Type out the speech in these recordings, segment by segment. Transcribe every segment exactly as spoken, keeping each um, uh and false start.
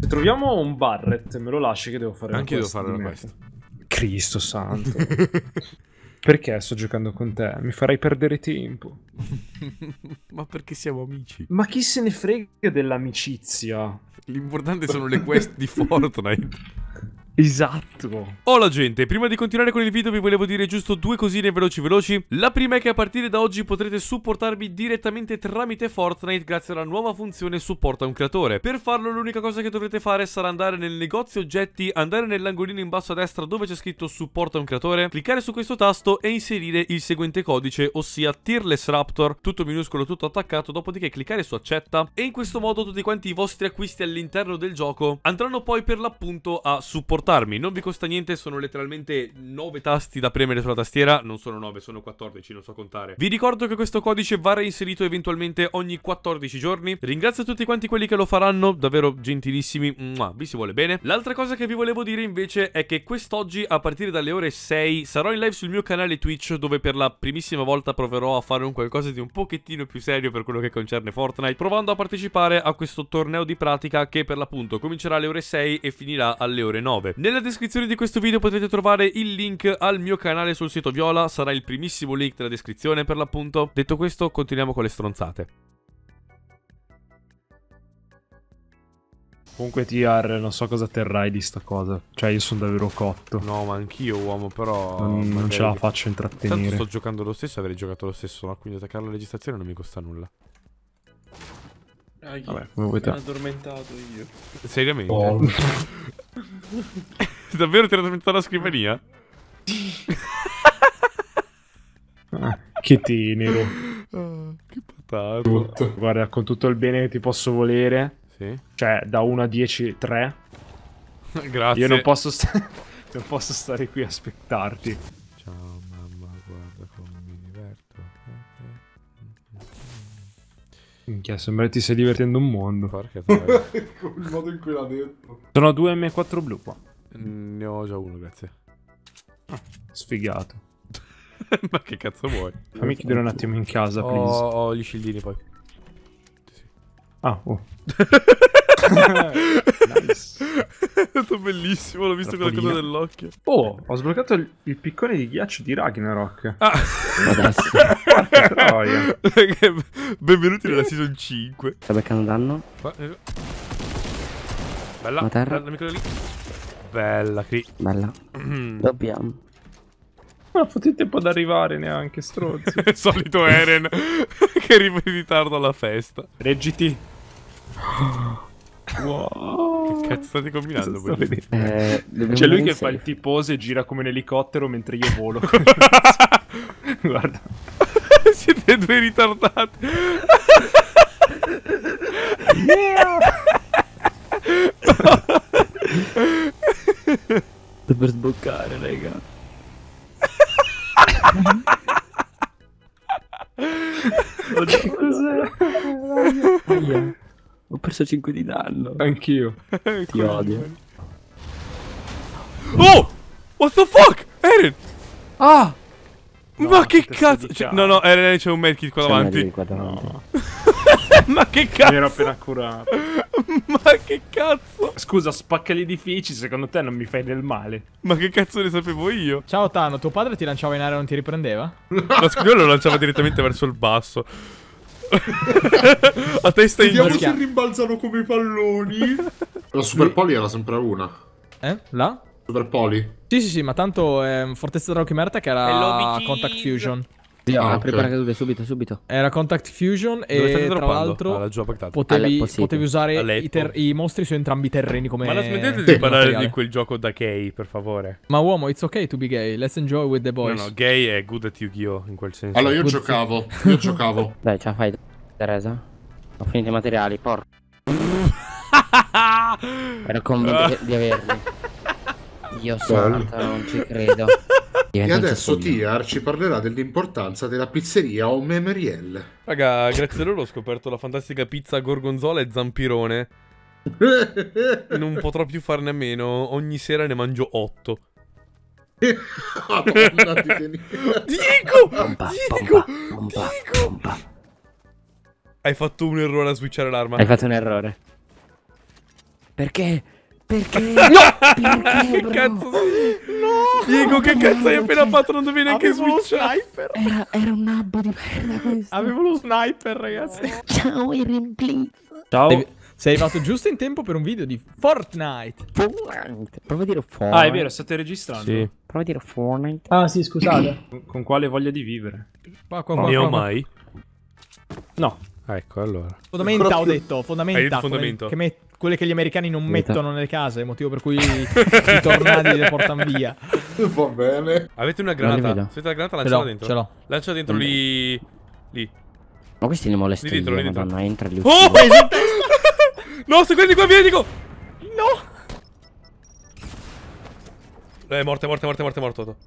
Se troviamo un Barret, me lo lasci che devo fare Anche io devo fare di una me. quest. Cristo santo. Perché sto giocando con te? Mi farai perdere tempo. Ma perché siamo amici? Ma chi se ne frega dell'amicizia? L'importante sono le quest di Fortnite. Esatto. Hola gente, prima di continuare con il video vi volevo dire giusto due cosine veloci veloci. La prima è che a partire da oggi potrete supportarmi direttamente tramite Fortnite grazie alla nuova funzione supporta un creatore. Per farlo l'unica cosa che dovrete fare sarà andare nel negozio oggetti, andare nell'angolino in basso a destra dove c'è scritto supporta un creatore, cliccare su questo tasto e inserire il seguente codice, ossia Tearless Raptor, tutto minuscolo, tutto attaccato, dopodiché cliccare su accetta e in questo modo tutti quanti i vostri acquisti all'interno del gioco andranno poi per l'appunto a supportare. Non vi costa niente, sono letteralmente nove tasti da premere sulla tastiera. Non sono nove, sono quattordici, non so contare. Vi ricordo che questo codice va reinserito eventualmente ogni quattordici giorni. Ringrazio tutti quanti quelli che lo faranno, davvero gentilissimi. Mua, vi si vuole bene. L'altra cosa che vi volevo dire invece è che quest'oggi a partire dalle ore sei sarò in live sul mio canale Twitch, dove per la primissima volta proverò a fare un qualcosa di un pochettino più serio per quello che concerne Fortnite, provando a partecipare a questo torneo di pratica che per l'appunto comincerà alle ore sei e finirà alle ore nove. Nella descrizione di questo video potete trovare il link al mio canale sul sito Viola, sarà il primissimo link della descrizione per l'appunto. Detto questo, continuiamo con le stronzate. Comunque T R, non so cosa terrai di sta cosa. Cioè io sono davvero cotto. No, ma anch'io uomo, però Non, non ce la faccio intrattenere. Tanto sto giocando lo stesso, avrei giocato lo stesso, no? Quindi attaccare la registrazione non mi costa nulla. Ah, Vabbè, come vuoi te. mi sono addormentato io. Seriamente? Oh. Davvero ti ero addormentato alla scrivania? Ah, che tenero. Ah, che patata. Guarda, con tutto il bene che ti posso volere. Sì. Cioè, da uno a dieci, tre. Grazie. Io non posso, sta non posso stare qui a aspettarti. Ciao mamma, guarda come mi diverto. Minchia, sembra che ti stai divertendo un mondo. Porca troia. Il modo in cui l'ha detto. Sono due M quattro blu qua. Ne ho già uno, grazie. Sfigato. Ma che cazzo vuoi? Fammi chiudere un attimo in casa, Ho, please. ho gli scildini poi. Sì. Ah, oh. Nice. È stato bellissimo, l'ho visto con la cosa dell'occhio. Oh, ho sbloccato il, il piccone di ghiaccio di Ragnarok. Ah. Adesso. Porca troia. Benvenuti nella season cinque. Sta beccando danno. Bella. La terra. Bella, lì. Bella, qui. Bella. Dobbiamo. Non ha fatto il tempo ad arrivare neanche, stronzo. Il solito Eren che arriva in ritardo alla festa. Reggiti. Wow. Che cazzo state combinando? Sto vedendo. Eh, C'è lui che fa il tifoso e gira come un elicottero mentre io volo. Guarda. Siete due ritardati. Yeah. Sto per sboccare, raga. Che cos'è? Aia. Ho perso cinque di danno. Anch'io. Ti odio. Oh! What the fuck? Eren! Ah! No, ma che che cazzo? Cioè, no, no, Eren c'è un medkit qua davanti. Qua davanti. No. Ma che cazzo? Mi ero appena curato. Ma che cazzo? Scusa, spacca gli edifici, secondo te non mi fai del male? Ma che cazzo ne sapevo io? Ciao Tano, tuo padre ti lanciava in aria e non ti riprendeva? Ma scusa, lo lanciava direttamente verso il basso. A testa in Vediamo giù. se rimbalzano come i palloni. La Super Poli era sempre una. Eh? Là? Super Poli? Sì, sì, sì, ma tanto è Fortezza della Chimerta che era Contact Fusion. Sì, Ah, apri ok. paracadute subito, subito. Era Contact Fusion Dove state e tra droppando? l'altro Ah, laggiù a Baghdad. A potevi, Letto, sì. potevi A usare Letto. i, ter- i mostri su entrambi i terreni come Ma la smettete come di parlare materiale. di quel gioco da gay, per favore. Ma uomo, it's okay to be gay, let's enjoy with the No, boys. no, gay è good at Yu-Gi-Oh! In quel senso. Allora io Good giocavo. Io giocavo. Dai, ce la fai, Teresa. Ho finito i materiali, porco. Ero convinto di- di averli. Dio santo, non ci credo. E Diventa adesso un sogno. Tiar ci parlerà dell'importanza della pizzeria o memorielle. Raga, grazie a loro ho scoperto la fantastica pizza gorgonzola e zampirone. Non potrò più farne a meno. Ogni sera ne mangio otto. Madonna, ti teni- Dico! Pompa, Dico! pompa, pompa, Dico! pompa. Hai fatto un errore a switchare l'arma. Hai fatto un errore. Perché? Perché? No! Perché, bro? Che cazzo sei? No! Diego, che cazzo hai appena fatto? Non dovevi neanche switchare. Era, era un nabbo di merda questo. Avevo lo sniper, ragazzi. Ciao, Irene, please. Ciao. Sei, sei arrivato giusto in tempo per un video di Fortnite. Fortnite. Prova a dire Fortnite. Ah, è vero, state registrando. Sì. Prova a dire Fortnite. Ah, sì, scusate. Con, con quale voglia di vivere? Qua, qua, qua, Ne ho qua, qua. mai? No. Ecco, allora. Fondamenta, Ancora ho più. detto. Fondamenta. Hai detto quelle- fondamento. Che met- quelle che gli americani non Vita. mettono nelle case. Motivo per cui i tornadi le portano via. Va bene. Avete una li granata? vedo. Avete la granata? Ce Lanciala l'ho, dentro. ce l'ho. Lancia dentro lì. Lì. Ma questi ne molesta Lì dentro, io, lì dentro. madonna, entra lì. Oh! Preso in testa! No, sto quelli di qua, vieni, Dico! No! Eh, morte, morte, morte, morte, morto.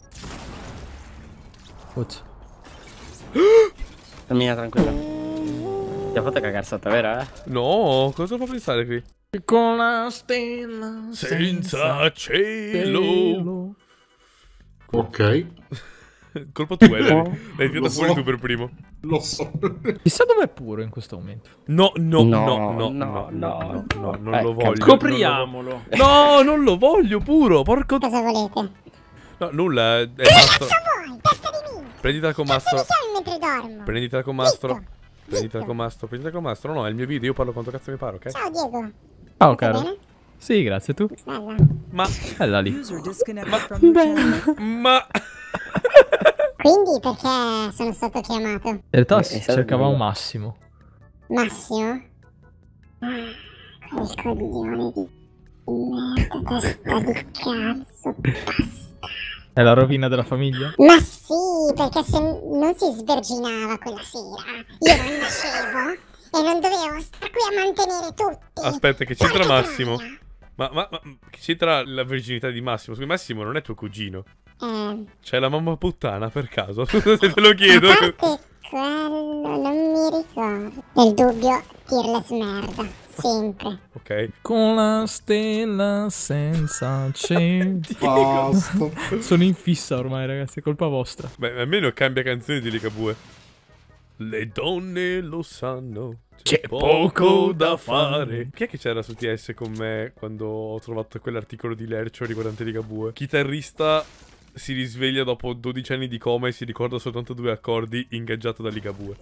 Puzz. Cammina tranquilla. Ti ha fatto cagare sotto, vero, eh? No, cosa fa pensare qui? Con la stella Senza cielo. Ok. Colpa tua, Eleni. L'hai tirata Lo fuori so. tu per primo. Lo so. Chissà dov'è puro in questo momento. No, no, no, No, no, no, no, no, no, no, non Eh, lo voglio. Copriamolo. No, non lo voglio puro, porco. Cosa volete? No, nulla, è è mastro. Vuoi? Testa di minchia! Prenditela con Cazzo mastro. mi chiami mentre dormo? Prenditela con mastro. Zitto. Prenditela Zitto. con mastro, prenditela con mastro. No, è il mio video, io parlo quanto cazzo mi pare, ok? Ciao Diego. Ciao, Va caro. bene? Sì, grazie, tu. Bella. Ma, Bella lì. User disconnected from your channel. ma... Quindi perché sono stato chiamato? In realtà Eh, è stato cercavamo bello. Massimo. Massimo? Ah, quel coglione di merda, testa di cazzo, basta. È la rovina della famiglia? Ma sì, perché se non si sverginava quella sera, io non nascevo e non dovevo star qui a mantenere tutti. Aspetta, che c'entra Porca Massimo? troia. Ma, ma, ma che c'entra la virginità di Massimo? Scusa, Massimo non è tuo cugino. Eh, C'è la mamma puttana, per caso? Se te lo chiedo. a parte quello, non mi ricordo. Nel dubbio, tirles merda, sempre. Ok. Con la stella senza cielo. Basta. Sono in fissa ormai, ragazzi, è colpa vostra. Beh, almeno cambia canzoni di Ligabue. Le donne lo sanno. C'è poco da fare. Chi è che c'era su T S con me quando ho trovato quell'articolo di Lercio riguardante Ligabue? Chitarrista si risveglia dopo dodici anni di coma e si ricorda soltanto due accordi, ingaggiato da Ligabue.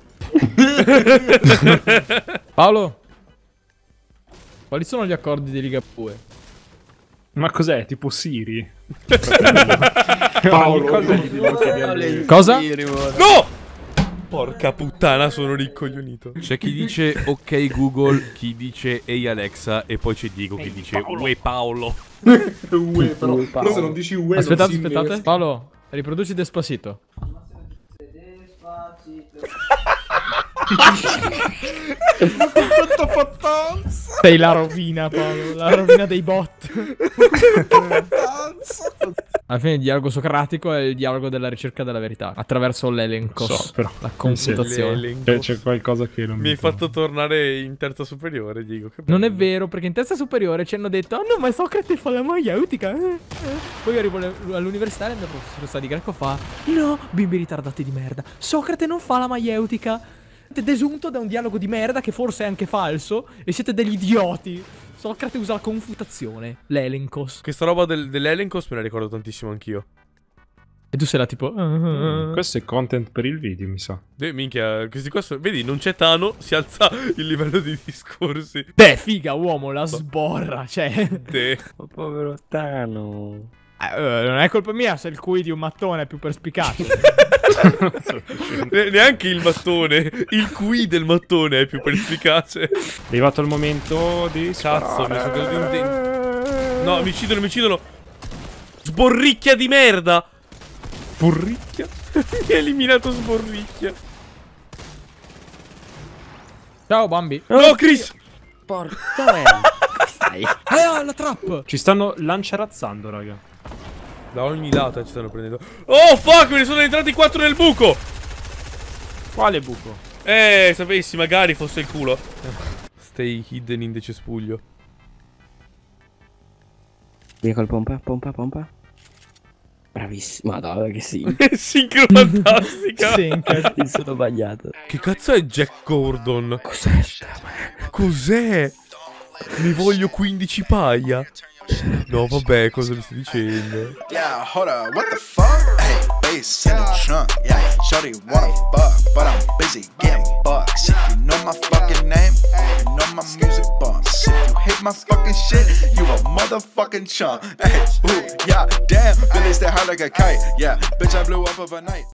Paolo, quali sono gli accordi di Ligabue? Ma cos'è? Tipo Siri? Paolo. Cosa gli devo chiedere a lui? Cosa? No! Porca puttana, sono rincoglionito. C'è chi dice ok Google, chi dice ehi Alexa e poi c'è Diego che dice uè Paolo. Ue, però, però se non dici ue Aspettate, non si aspettate. innesta. Paolo, riproduci Despacito. Sei la rovina, Paolo. La rovina dei bot. Alla fine il dialogo socratico è il dialogo della ricerca della verità attraverso l'elencos, So, però. la computazione. L'elenco. C'è, c'è qualcosa che non Mi hai fatto tornare in terza superiore, Diego. Che Non è bello. vero, perché in terza superiore ci hanno detto: ah no, ma Socrate fa la maieutica. eh, eh." Poi arrivo alle- all'università e il mio professoressa di greco fa: no, bimbi ritardati di merda. Socrate non fa la maieutica. Siete desunto da un dialogo di merda che forse è anche falso. E siete degli idioti. Socrate usa la confutazione, l'elencos. Questa roba del, dell'Elencos me la ricordo tantissimo anch'io. E tu sei là tipo: "Ah, ah, Questo è content per il video, mi sa. Eh, minchia, questi qua sono- vedi, non c'è Tano, si alza il livello di discorsi. beh, figa, uomo, la sborra. Cioè, Te. Oh, povero Tano. eh, non è colpa mia se il cui di un mattone è più perspicace. Ne- neanche il mattone, il qui del mattone è più perspicace. È arrivato il momento di Cazzo, mi sono caduto in sparare. dentro. No, mi uccidono, mi uccidono. Sborricchia di merda. Sborricchia? Mi ha eliminato sborricchia. Ciao, Bambi. No, Chris. Porca merda. Stai. Ah, la trap. Ci stanno lanciarazzando, raga. Da ogni lato ci stanno prendendo. Oh, fuck, me ne sono entrati quattro nel buco. Quale buco? Eh, sapessi, magari fosse il culo. Stay hidden in the cespuglio. Via col pompa, pompa, pompa. Bravissimo. Madonna, che sì. Sincro fantastica. Sì, incazzo. Mi sono sbagliato. Che cazzo è Jack Gordon? Cos'è? Cos'è? Ne voglio quindici paia. No, vabbè, cosa mi stai dicendo? Yeah, hold up, what the fuck? Hey, bass in the trunk. Yeah, shorty wanna fuck, but I'm busy getting bucks. If you know my fucking name, you know my music bumps. If you hate my fucking shit, you a motherfucking chump. Hey, ooh, yeah, damn, Billy stay high like a kite. Yeah, bitch, I blew up overnight.